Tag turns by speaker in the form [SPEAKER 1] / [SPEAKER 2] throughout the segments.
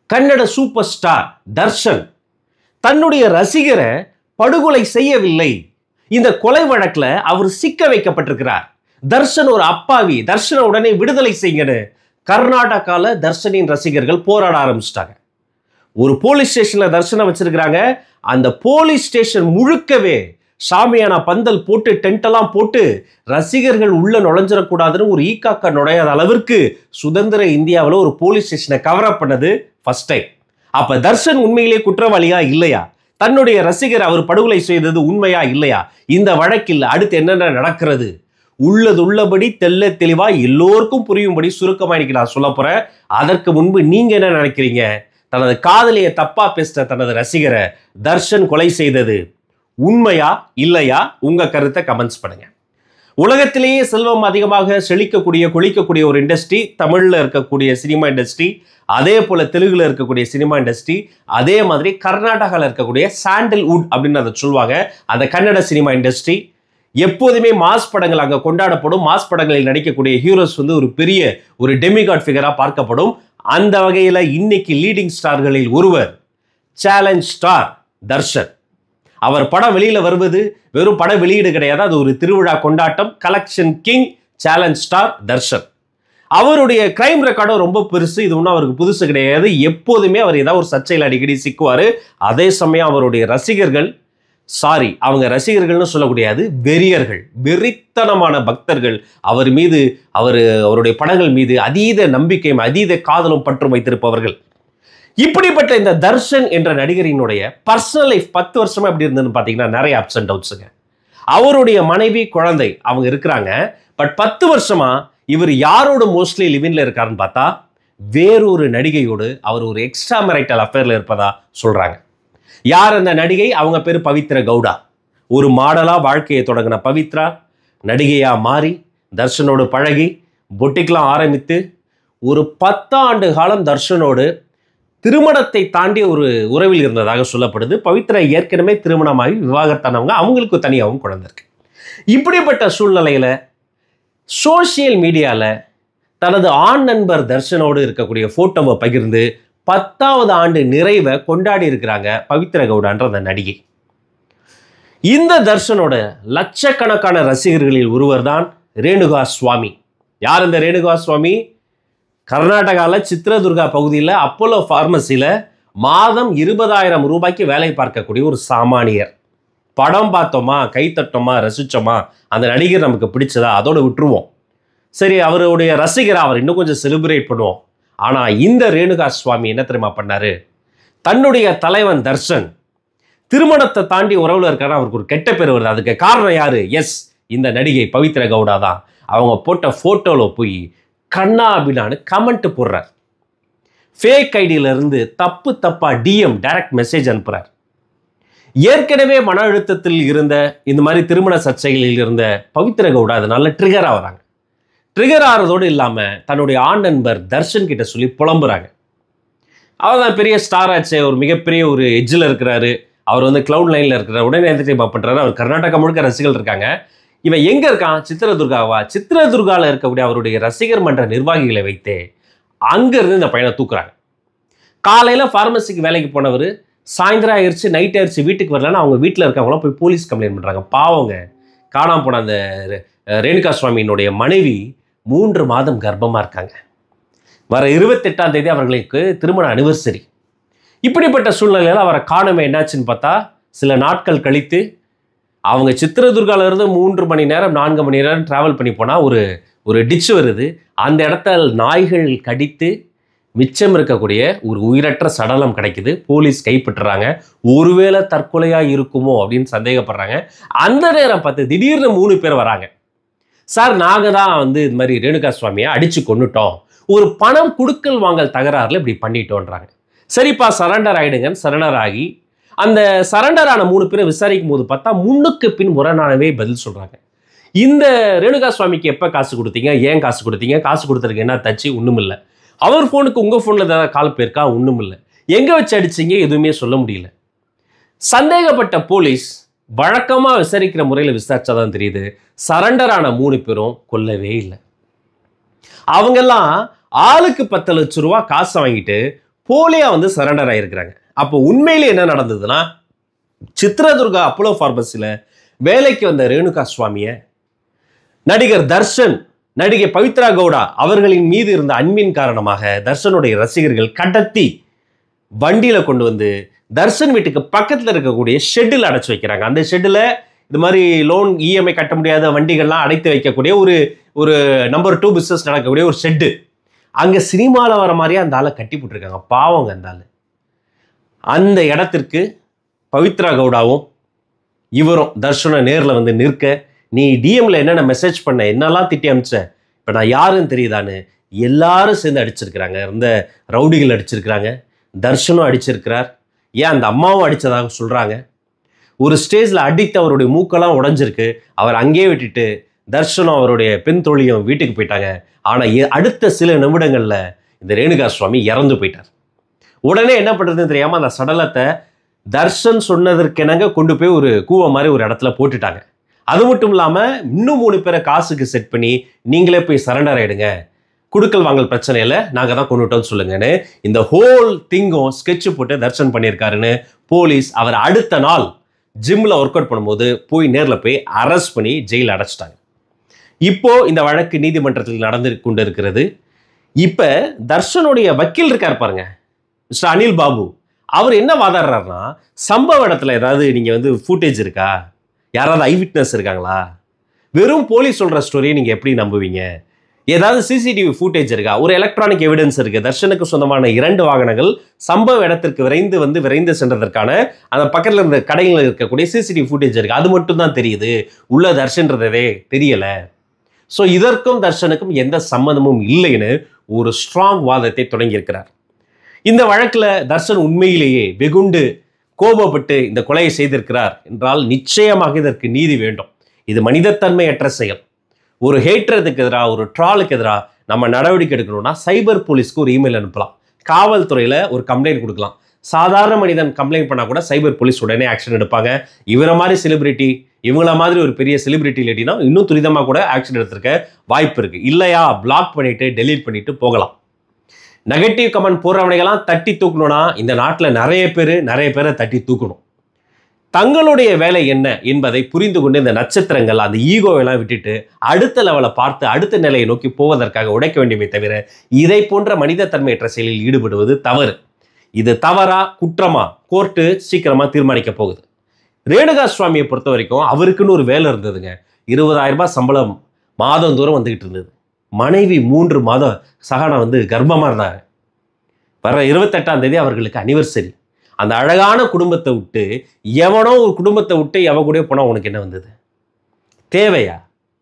[SPEAKER 1] Kannada super star Darshan தன்னுடைய ரசிகரை படுகொலை செய்யவில்லை. இந்த கொலை வழக்குல அவர் சிக்க வைக்கப்பட்டிருக்கிறார். தர்ஷன் ஒரு அப்பாவி, தர்ஷனை உடனே விடுதலை செய்யுங்கன்னு கர்நாடகால தர்ஷனின் ரசிகர்கள் போராட ஆரம்பிச்சிட்டாங்க. ஒரு போலீஸ் ஸ்டேஷன்ல தர்ஷனை வச்சிருக்கிறாங்க. அந்த போலீஸ் ஸ்டேஷன் முழுக்கவே சாமியான பந்தல் போட்டு டென்ட் எல்லாம் போட்டு ரசிகர்கள் உள்ள நுழைஞ்சிடக்கூடாதுன்னு ஒரு ஈக்காக்க நுழையாத அளவிற்கு சுதந்திர இந்தியாவில் ஒரு போலீஸ் ஸ்டேஷனை கவர் அப் பண்ணது ஃபர்ஸ்ட் டைம். அப்ப தர்ஷன் உண்மையிலே குற்றவாளியா இல்லையா? தன்னுடைய ரசிகர் அவர் படுகொலை செய்தது உண்மையா இல்லையா? இந்த வழக்கில் அடுத்து என்னென்ன நடக்கிறது உள்ளது உள்ளபடி தெல்ல தெளிவா எல்லோருக்கும் புரியும்படி சுருக்கமா இன்னைக்கு நான் சொல்ல போறேன். அதற்கு முன்பு நீங்க என்ன நினைக்கிறீங்க? தனது காதலியை தப்பா பேசின தனது ரசிகரை தர்ஷன் கொலை செய்தது உண்மையா இல்லையா? உங்க கருத்தை கமெண்ட்ஸ் பண்ணுங்க. உலகத்திலேயே செல்வம் அதிகமாக செழிக்கக்கூடிய கொளிக்கக்கூடிய ஒரு இண்டஸ்ட்ரி தமிழ்ல இருக்கக்கூடிய சினிமா இண்டஸ்ட்ரி, அதே போல தெலுங்குல இருக்கக்கூடிய சினிமா இண்டஸ்ட்ரி, அதே மாதிரி கர்நாடகாவில் இருக்கக்கூடிய சாண்டல்வுட் அப்படின்னு அதை சொல்லுவாங்க. அந்த கன்னட சினிமா இண்டஸ்ட்ரி எப்போதுமே மாஸ் படங்கள் அங்கே கொண்டாடப்படும். மாஸ் படங்களில் நடிக்கக்கூடிய ஹீரோஸ் ஒரு பெரிய ஒரு டெமிகாட் ஃபிகரா பார்க்கப்படும். அந்த வகையில் இன்னைக்கு லீடிங் ஸ்டார்களில் ஒருவர் சேலஞ்ச் ஸ்டார் தர்ஷன். அவர் படம் வெளியில வருவது வெறும் பட வெளியீடு கிடையாது, அது ஒரு திருவிழா கொண்டாட்டம். Collection king challenge star Darshan. அவருடைய கிரைம் ரெக்கார்டும் ரொம்ப பெருசு. இது ஒன்றும் அவருக்கு புதுசு கிடையாது. எப்போதுமே அவர் ஏதாவது ஒரு சர்ச்சையில் அடிக்கடி சிக்குவார். அதே சமயம் அவருடைய ரசிகர்கள், அவங்க ரசிகர்கள்னு சொல்லக்கூடியது வெறியர்கள், வெறித்தனமான பக்தர்கள் அவர் மீது, அவருடைய படங்கள் மீது அதீத நம்பிக்கையும் அதீத காதலும் பற்றும் வைத்திருப்பவர்கள். இப்படிப்பட்ட இந்த தர்ஷன் என்ற நடிகரினுடைய பர்சனல் லைஃப் 10 வருஷமா எப்படி இருந்ததுன்னு பார்த்தீங்கன்னா நிறைய அப்ஸ் அண்ட் டவுன்ஸுங்க. அவருடைய மனைவி குழந்தை அவங்க இருக்கிறாங்க. பட் 10 வருஷமா இவர் யாரோட மோஸ்ட்லி லிவின்ல இருக்காருன்னு பார்த்தா வேறொரு நடிகையோடு அவர் ஒரு எக்ஸ்ட்ரா மேரிட்டல் அஃபேர்ல இருப்பதா சொல்றாங்க. யார் அந்த நடிகை? அவங்க பேர் பவித்ரா கவுடா. ஒரு மாடலா வாழ்க்கையை தொடங்கின பவித்ரா நடிகையா மாறி தர்ஷனோடு பழகி பொட்டிக்லாம் ஆரம்பித்து ஒரு 10 ஆண்டு காலம் தர்ஷனோடு திருமணத்தை தாண்டி ஒரு உறவில் இருந்ததாக சொல்லப்படுது. பவித்ரா ஏற்கனவே திருமணமாகி விவாகரத்தானவங்க, அவங்களுக்கு தனியாகவும் குழந்தை இருக்கு. இப்படிப்பட்ட சூழ்நிலையில சோசியல் மீடியால தனது ஆண் நண்பர் தர்ஷனோடு இருக்கக்கூடிய போட்டோவை பகிர்ந்து 10வது ஆண்டு நிறைவை கொண்டாடி இருக்கிறாங்க பவித்ரா கவுடான்ற அந்த நடிகை. இந்த தர்ஷனோட லட்சக்கணக்கான ரசிகர்களில் ஒருவர் தான் ரேணுகா சுவாமி. யார் இந்த ரேணுகா சுவாமி? கர்நாடகாவில் சித்ரதுர்கா பகுதியில் அப்போலோ ஃபார்மசியில் மாதம் 20,000 ரூபாய்க்கு வேலை பார்க்கக்கூடிய ஒரு சாமானியர். படம் பார்த்தோமா, கைத்தட்டோமா, ரசிச்சோமா, அந்த நடிகர் நமக்கு பிடிச்சதா அதோடு விட்டுருவோம். சரி, அவருடைய ரசிகரை அவர் இன்னும் கொஞ்சம் செலிப்ரேட் பண்ணுவோம். ஆனால் இந்த ரேணுகா சுவாமி என்ன தெரியுமா பண்ணாரு? தன்னுடைய தலைவன் தர்ஷன் திருமணத்தை தாண்டி உறவுல இருக்காரு, அவருக்கு ஒரு கெட்ட பேர் வருது. அதுக்கு காரணம் யாரு? எஸ், இந்த நடிகை பவித்ரா கவுடா தான். அவங்க போட்ட போட்டோவில் போய் கண்ணா அப்படின்னான்னு கமெண்ட் போடுறார். ஃபேக் ஐடியில இருந்து தப்பா டிஎம் டைரக்ட் மெசேஜ் அனுப்புறார். ஏற்கனவே மன அழுத்தத்தில் இருந்த இந்த மாதிரி திருமண சர்ச்சைகளில் இருந்த பவித்ரா கவுடா அதனால ட்ரிகர் ஆகிறாங்க. ட்ரிகர் ஆகிறதோடு இல்லாமல் தன்னுடைய ஆண் நண்பர் தர்ஷன் கிட்ட சொல்லி புலம்புறாங்க. அவர் தான் பெரிய ஸ்டார் ஆச்சு, ஒரு மிகப்பெரிய ஒரு எட்ஜில் இருக்கிறாரு, அவர் கிளவுட் லைனில் இருக்கிறார். உடனே என்டர்டெயின் பண்ணுறாரு. அவர் கர்நாடகா முழுக்க ரசிகர்கள் இருக்காங்க. இவன் எங்கே இருக்கான்? சித்ரதுர்காவா? சித்ரதுர்காவில் இருக்கக்கூடிய அவருடைய ரசிகர் மன்ற நிர்வாகிகளை வைத்தே அங்கேருந்து இந்த பையனை தூக்குறாங்க. காலையில் ஃபார்மசிக்கு வேலைக்கு போனவர் சாயந்தரம் ஆயிடுச்சு, நைட் ஆயிடுச்சு, வீட்டுக்கு வரலன்னா அவங்க வீட்டில் இருக்கவங்களாம் போய் போலீஸ் கம்ப்ளைண்ட் பண்ணுறாங்க. பாவங்க, காணாமல் போன அந்த ரேணுகா சுவாமியினுடைய மனைவி 3 மாதம் கர்ப்பமாக இருக்காங்க. வர 28ஆம் தேதி அவர்களுக்கு திருமண அனிவர்சரி. இப்படிப்பட்ட சூழ்நிலையில் அவரை காணாமல் என்னாச்சுன்னு பார்த்தா சில நாட்கள் கழித்து அவங்க சித்ரதுர்காவிலிருந்து 3 மணி நேரம் 4 மணி நேரம் டிராவல் பண்ணி போனால் ஒரு டிச் வருது. அந்த இடத்துல நாய்கள் கடித்து மிச்சம் இருக்கக்கூடிய ஒரு உயிரற்ற சடலம் கிடைக்குது. போலீஸ் கைப்பற்றுறாங்க. ஒருவேளை தற்கொலையாக இருக்குமோ அப்படின்னு சந்தேகப்படுறாங்க. அந்த நேரம் பார்த்து திடீர்னு 3 பேர் வராங்க. சார், நாங்கள் தான் இது மாதிரி ரேணுகா சுவாமியை அடித்து கொண்டுட்டோம், ஒரு பணம் கொடுக்கல் வாங்கல் தகராறுல இப்படி பண்ணிட்டோன்றாங்க. சரிப்பா, சரண்டர் ஆகிடுங்கன்னு சரண்டர் ஆகி அந்த சரண்டரான 3 பேரை விசாரிக்கும் போது பார்த்தா முன்னுக்கு பின் முரணானவே பதில் சொல்கிறாங்க. இந்த ரேணுகா சுவாமிக்கு எப்போ காசு கொடுத்தீங்க, ஏன் காசு கொடுத்தீங்க, காசு கொடுத்துருக்கு என்ன தச்சு, ஒன்றும் இல்லை. அவர் ஃபோனுக்கு உங்கள் ஃபோனில் ஏதாவது கால் போயிருக்கா, ஒன்றும் இல்லை. எங்கே வச்சு அடிச்சிங்க, எதுவுமே சொல்ல முடியல. சந்தேகப்பட்ட போலீஸ் வழக்கமாக விசாரிக்கிற முறையில் விசாரிச்சாதான் தெரியுது சரண்டரான 3 பேரும் கொல்லவே இல்லை. அவங்கெல்லாம் ஆளுக்கு 10 லட்சம் ரூபா காசு வாங்கிட்டு போலியா வந்து சரண்டர் ஆயிருக்கிறாங்க. அப்போ உண்மையிலே என்ன நடந்ததுன்னா, சித்ரதுர்கா அப்போலோ பார்மசில வேலைக்கு வந்த ரேணுகா சுவாமியை நடிகர் தர்ஷன், நடிகை பவித்ரா கவுடா அவர்களின் மீது இருந்த அன்பின் காரணமாக தர்ஷனுடைய ரசிகர்கள் கடத்தி வண்டியில கொண்டு வந்து தர்ஷன் வீட்டுக்கு பக்கத்தில் இருக்கக்கூடிய ஷெட்டில் அடைச்சு வைக்கிறாங்க. அந்த ஷெட்டில் இது மாதிரி லோன் இஎம்ஐ கட்ட முடியாத வண்டிகள்லாம் அடைத்து வைக்கக்கூடிய ஒரு நம்பர் 2 பிஸ்னஸ் நடக்கக்கூடிய ஒரு ஷெட்டு. அங்கே சினிமாவில் வர மாதிரியே அந்த ஆளை கட்டி போட்டிருக்காங்க. பாவங்க அந்த ஆள். அந்த இடத்திற்கு பவித்ரா கவுடாவும் இவரும் தர்ஷனை நேரில் வந்து நிற்க, நீ டிஎம்ல என்னென்ன மெசேஜ் பண்ண, என்னெல்லாம் திட்டி அமிச்ச, இப்போ நான் யாருன்னு தெரியுதான்னு எல்லாரும் சேர்ந்து அடிச்சிருக்கிறாங்க. இந்த ரவுடிகள் அடிச்சிருக்கிறாங்க, தர்ஷனும் அடிச்சிருக்கிறார். ஏன் அந்த அம்மாவும் அடித்ததாக சொல்கிறாங்க. ஒரு ஸ்டேஜில் அடித்து அவருடைய மூக்கெல்லாம் உடைஞ்சிருக்கு. அவர் அங்கேயே விட்டுட்டு தர்ஷனும் அவருடைய பெண் தோழியும் வீட்டுக்கு போயிட்டாங்க. ஆனால் அடுத்த சில நிமிடங்களில் இந்த ரேணுகா சுவாமி இறந்து போயிட்டார். உடனே என்ன பண்ணுறதுன்னு தெரியாமல் அந்த சடலத்தை தர்ஷன் சொன்னதற்கெனங்க கொண்டு போய் ஒரு கூவ மாதிரி ஒரு இடத்துல போட்டுட்டாங்க. அது மட்டும் இல்லாமல் இன்னும் 3 பேரை காசுக்கு செட் பண்ணி நீங்களே போய் சரண்டர் ஆகிடுங்க, குடுக்கல் வாங்கல் பிரச்சனை இல்லை, நாங்கள் தான் கொண்டுட்டோம்னு சொல்லுங்கன்னு இந்த ஹோல் திங்கும் ஸ்கெட்சு போட்டு தர்ஷன் பண்ணியிருக்காருன்னு போலீஸ் அவர் அடுத்த நாள் ஜிம்மில் ஒர்க் அவுட் பண்ணும்போது போய் நேரில் போய் அரெஸ்ட் பண்ணி ஜெயிலில் அடைச்சிட்டாங்க. இப்போ இந்த வழக்கு நீதிமன்றத்தில் நடந்து கொண்டு இருக்கிறது. இப்போ தர்ஷனுடைய வக்கீல் இருக்கார் பாருங்க, மிஸ்டர் அனில் பாபு, அவர் என்ன வாதாடுறாருன்னா, சம்பவ இடத்துல ஏதாவது நீங்கள் வந்து ஃபுட்டேஜ் இருக்கா, யாராவது ஐ விட்னஸ் இருக்காங்களா, வெறும் போலீஸ் சொல்கிற ஸ்டோரியை நீங்கள் எப்படி நம்புவீங்க, ஏதாவது சிசிடிவி ஃபுட்டேஜ் இருக்கா, ஒரு எலக்ட்ரானிக் எவிடன்ஸ் இருக்குது. தர்ஷனுக்கு சொந்தமான 2 வாகனங்கள் சம்பவ இடத்திற்கு விரைந்து சென்றதற்கான அந்த பக்கத்தில் இருந்த கடைகளில் இருக்கக்கூடிய சிசிடிவி ஃபுட்டேஜ் இருக்குது. அது மட்டும் தான் தெரியுது, உள்ள தர்ஷன்றதே தெரியலை. ஸோ இதற்கும் தர்ஷனுக்கும் எந்த சம்மந்தமும் இல்லைன்னு ஒரு ஸ்ட்ராங் வாதத்தை தொடங்கியிருக்கிறார். இந்த வழக்கில் தர்ஷன் உண்மையிலேயே வெகுண்டு கோபப்பட்டு இந்த கொலையை செய்திருக்கிறார் என்றால் நிச்சயமாக இதற்கு நீதி வேண்டும். இது மனிதத்தன்மையற்ற செயல். ஒரு ஹேட்ரதுக்கு எதிராக, ஒரு ட்ராலுக்கு எதிராக நம்ம நடவடிக்கை எடுக்கணும்னா சைபர் போலீஸ்க்கு ஒரு இமெயில் அனுப்பலாம், காவல்துறையில் ஒரு கம்ப்ளைண்ட் கொடுக்கலாம். சாதாரண மனிதன் கம்ப்ளைண்ட் பண்ணால் கூட சைபர் போலீஸ் உடனே ஆக்ஷன் எடுப்பாங்க. இவரை மாதிரி செலிபிரிட்டி, இவங்கள மாதிரி ஒரு பெரிய செலிபிரிட்டி இல்லாட்டினா இன்னும் துரிதமாக கூட ஆக்ஷன் எடுத்திருக்க வாய்ப்பு இருக்குது. இல்லையா பிளாக் பண்ணிவிட்டு டெலீட் பண்ணிவிட்டு போகலாம். நெகட்டிவ் கமெண்ட் போடுறவனைகளாம் தட்டி தூக்கணும்னா இந்த நாட்டில் நிறைய பேரை தட்டி தூக்கணும். தங்களுடைய வேலை என்ன என்பதை புரிந்து கொண்டு இந்த நட்சத்திரங்கள் அந்த ஈகோவெல்லாம் விட்டுட்டு அடுத்த லெவலை பார்த்து அடுத்த நிலையை நோக்கி போவதற்காக உடைக்க வேண்டுமே தவிர இதை போன்ற மனிதத்தன்மையற்ற செயலில் ஈடுபடுவது தவறு. இது தவறா குற்றமா கோர்ட்டு சீக்கிரமா தீர்மானிக்க போகுது. ரேணுகா சுவாமியை பொறுத்த வரைக்கும் அவருக்குன்னு ஒரு வேலை இருந்ததுங்க. 20,000 ரூபாய் சம்பளம் மாதந்தோறும் வந்துகிட்டு இருந்தது. மனைவி 3 மாதம் சகானா வந்து கர்ப்பமாக இருந்தாங்க. வர 28ஆம் தேதி அவர்களுக்கு அனிவர்சரி. அந்த அழகான குடும்பத்தை விட்டு எவனோ ஒரு குடும்பத்தை விட்டு எவ கூட போனால் உனக்கு என்ன வந்தது? தேவையா?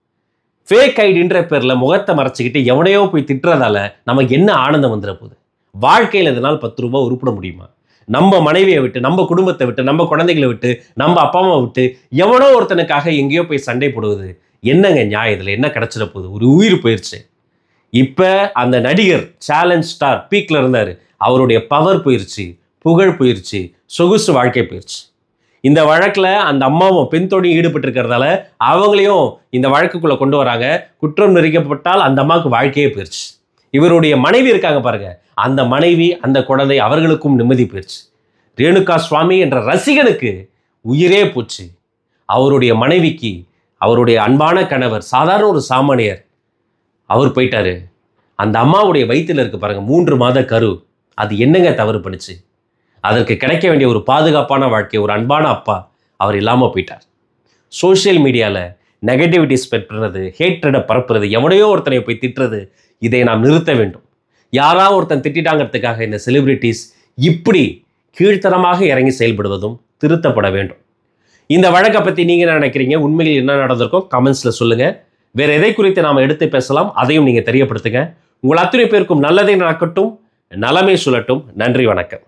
[SPEAKER 1] ஃபேக் ஐடின்ற பேரில் முகத்தை மறைச்சிக்கிட்டு எவனையோ போய் திட்டுறதால நமக்கு என்ன ஆனந்தம் வந்துட போகுது? வாழ்க்கையில் இதனால் 10 ரூபாய் உருப்பிட முடியுமா? நம்ம மனைவியை விட்டு, நம்ம குடும்பத்தை விட்டு, நம்ம குழந்தைகளை விட்டு, நம்ம அப்பா அம்மா விட்டு எவனோ ஒருத்தனுக்காக எங்கேயோ போய் சண்டை போடுவது என்னங்க நியாயம்? இதில் என்ன கிடைச்சிட போகுது? ஒரு உயிர் போயிடுச்சு. இப்போ அந்த நடிகர் சேலஞ்ச் ஸ்டார் பீக்கில் இருந்தார், அவருடைய பவர் போயிடுச்சு, புகழ் போயிடுச்சு, சொகுசு வாழ்க்கை போயிடுச்சு. இந்த வழக்கில் அந்த அம்மாவும் பெண் தோழி ஈடுபட்டிருக்கிறதால அவங்களையும் இந்த வழக்குக்குள்ளே கொண்டு வராங்க. குற்றம் நிரூபிக்கப்பட்டால் அந்த அம்மாவுக்கு வாழ்க்கையே போயிடுச்சு. இவருடைய மனைவி இருக்காங்க பாருங்க, அந்த மனைவி அந்த குழந்தை அவர்களுக்கும் நிம்மதி போயிடுச்சு. ரேணுகா சுவாமி என்ற ரசிகனுக்கு உயிரே போச்சு. அவருடைய மனைவிக்கு அவருடைய அன்பான கணவர் சாதாரண ஒரு சாமானியர் அவர் போயிட்டாரு. அந்த அம்மாவுடைய வயிற்றில் இருக்கு பாருங்க 3 மாத கரு, அது என்னங்க தவறு பண்ணுச்சு? அதற்கு கிடைக்க வேண்டிய ஒரு பாதுகாப்பான வாழ்க்கை, ஒரு அன்பான அப்பா அவர் இல்லாமல் போயிட்டார். சோஷியல் மீடியாவில் நெகட்டிவிட்டி ஸ்ப்ரெட் பண்ணுறது, ஹேட்ரடை பரப்புறது, எவனையோ ஒருத்தனை போய் திட்டுறது, இதை நாம் நிறுத்த வேண்டும். யாராவது ஒருத்தன் திட்டாங்கிறதுக்காக இந்த செலிபிரிட்டிஸ் இப்படி கீழ்த்தரமாக இறங்கி செயல்படுவதும் திருத்தப்பட வேண்டும். இந்த வழக்கை பற்றி நீங்கள் என்ன நினைக்கிறீங்க? உண்மையில் என்ன நடந்திருக்கும் கமெண்ட்ஸில் சொல்லுங்கள். வேறு எதை குறித்து நாம் எடுத்து பேசலாம் அதையும் நீங்கள் தெரியப்படுத்துங்க. உங்கள் அத்தனை பேருக்கும் நல்லதே நடக்கட்டும், நலமே சுழட்டும். நன்றி, வணக்கம்.